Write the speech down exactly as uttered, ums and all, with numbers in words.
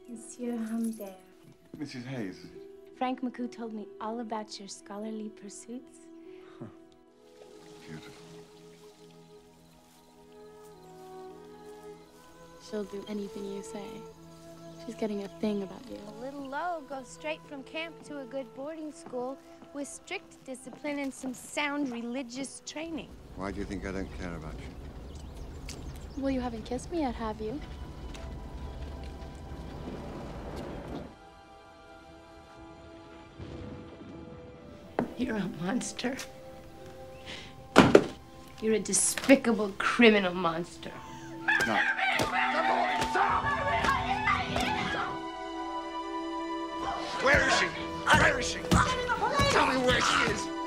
Monsieur Humbert. Missus Hayes. Frank McCoo told me all about your scholarly pursuits. Huh. Beautiful. She'll do anything you say. She's getting a thing about you. A little low goes straight from camp to a good boarding school with strict discipline and some sound religious training. Why do you think I don't care about you? Well, you haven't kissed me yet, have you? You're a monster. You're a despicable criminal monster. No. Where is she? Where is she? Tell me where she is.